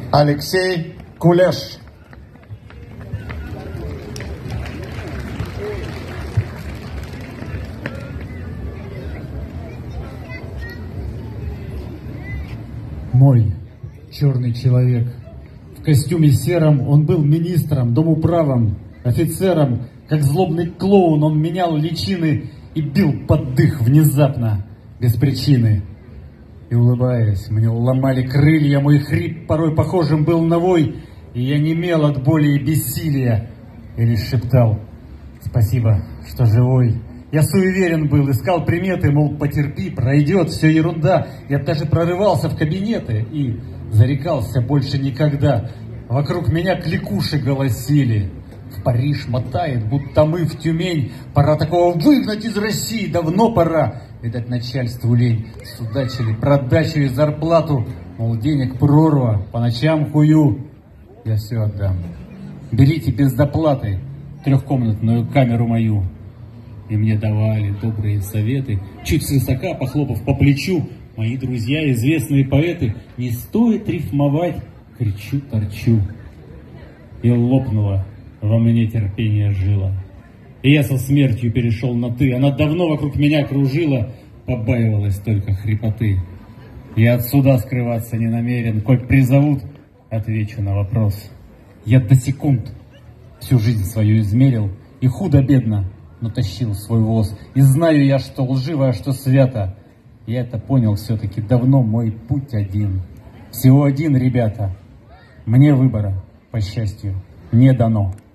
Алексей Кулеш. Мой черный человек. В костюме сером он был министром, домуправом, офицером. Как злобный клоун он менял личины и бил под дых внезапно, без причины. И улыбаясь, мне ломали крылья, мой хрип порой похожим был на вой, и я немел от боли и бессилия, и лишь шептал: спасибо, что живой. Я суеверен был, искал приметы, мол, потерпи, пройдет, все ерунда. Я даже прорывался в кабинеты и зарекался больше никогда. Вокруг меня кликуши голосили: в Париж мотает, будто мы в Тюмень. Пора такого выгнать из России, давно пора. Видать, начальству лень. Судачили, продачу и зарплату. Мол, денег прорва, по ночам хую. Я все отдам. Берите без доплаты трехкомнатную камеру мою. И мне давали добрые советы, чуть свысока похлопав по плечу. Мои друзья, известные поэты: не стоит рифмовать, кричу, торчу. И лопнуло во мне терпение жило. И я со смертью перешел на «ты». Она давно вокруг меня кружила, побаивалась только хрипоты. Я от суда скрываться не намерен, коль призовут, отвечу на вопрос. Я до секунд всю жизнь свою измерил, и худо-бедно, но тащил свой воз. И знаю я, что лживо, а что свято. Я это понял все-таки давно, мой путь один. Всего один, ребята. Мне выбора, по счастью, не дано.